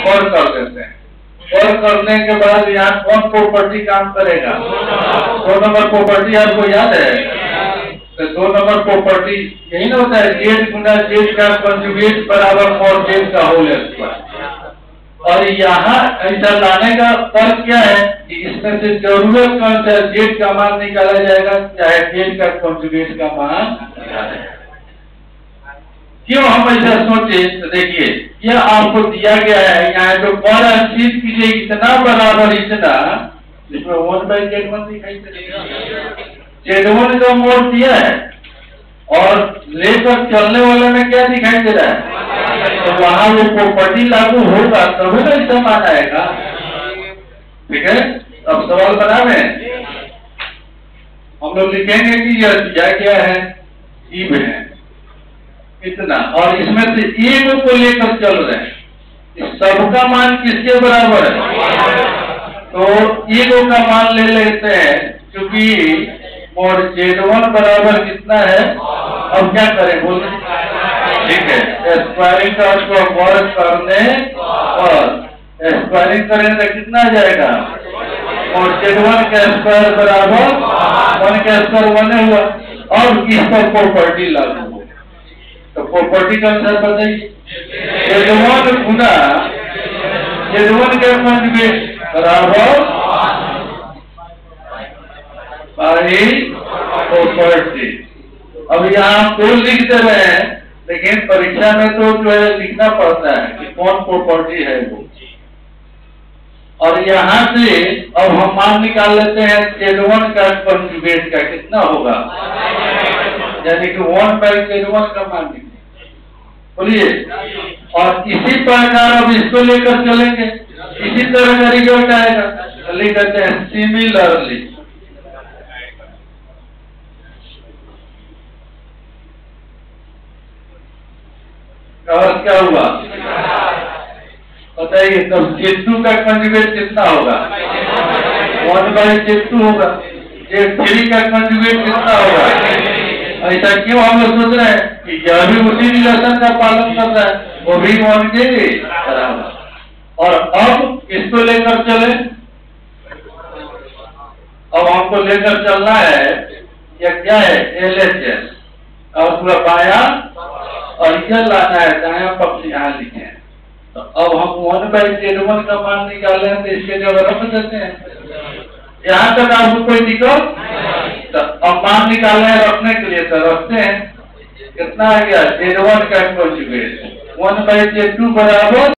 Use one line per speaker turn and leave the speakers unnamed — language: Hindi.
और कर देते हैं। और करने के बाद यहाँ कौन प्रॉपर्टी काम करेगा? 2 नंबर प्रॉपर्टी आपको याद है? तो 2 नंबर प्रॉपर्टी यही ना होता है, जेड गुना जेड का कंजुगेट बराबर मॉड जेड का होल स्क्वायर। और यहाँ ऐसा लाने का तर्क क्या है कि इसमें से जरूरत कौन सा जेड का मान निकाला जाएगा, चाहे जेड का कंजुगेट का मान निकाला जाएगा। क्यों हम ऐसा सोचे? तो देखिए यह आपको दिया गया है, यहाँ जो बड़ा चीज कीजिए इतना बराबर इतना, जिसमें 1/Z1 दिखाई देगा। Z1 का मोड दिया है और लेकर चलने वाले में क्या दिखाई दे रहा है? तो वहां वो प्रॉपर्टी लागू होगा तभी ना इसका मान आएगा। ठीक है, अब सवाल बना में हम लोग लिखेंगे कि यह दिया गया है, ईव है इतना, और इसमें से एक को लेकर चल रहे हैं, इस सबका मान किसके बराबर है? तो एक का मान ले लेते हैं, क्योंकि और Z1 बराबर कितना है? अब क्या करें बोले? ठीक है, स्क्वायरिंग का उसको वर्ग करने और स्क्वायरिंग करें तो कितना आ जाएगा? और Z1 का स्क्वायर बराबर 1 का स्क्वायर 1 हुआ। और इस पर प्रॉपर्टी लागू हो, तो प्रॉपर्टी का अनुसार बताइए, Z1 गुना Z1 का कंजुगेट बराबर प्रॉपर्टी। अब यहाँ तो लिख दे रहे हैं, लेकिन परीक्षा में तो जो है लिखना पड़ता है कि कौन प्रॉपर्टी है वो। और यहाँ से अब हम मान निकाल लेते हैं Z1 का कंजुगेट का कितना होगा, यानी कि 1/Z1 का मान निकाल। बोलिए, और इसी प्रकार अब इसको लेकर चलेंगे, इसी तरह का रिजल्ट आएगा। लिख देते हैं सिमिलरली। और क्या हुआ बताइए? तब Z2 का कंजुगेट कितना होगा? 1/Z2 होगा। Z3 का कंजुगेट कितना होगा? ऐसा क्यों हम लोग सोच रहे हैं कि यह भी उसी रिलेशन का पालन कर रहा है, वो भी 1 के बराबर। और अब इसको लेकर चले, अब हमको लेकर चलना है, यह क्या है? LHS, और पूरा बाया और यह लाना है दाया पक्ष यहाँ लिखे हैं। तो अब हम 1/Z1 का मान निकाले हैं, तो इसके जगह रख देते हैं। यहाँ तक आपको कोई दिक्कत? तो अब मान निकाले हैं रखने के लिए, तो रखते हैं। कितना आ गया? Z1 का कंजुगेट 1/Z2 बराबर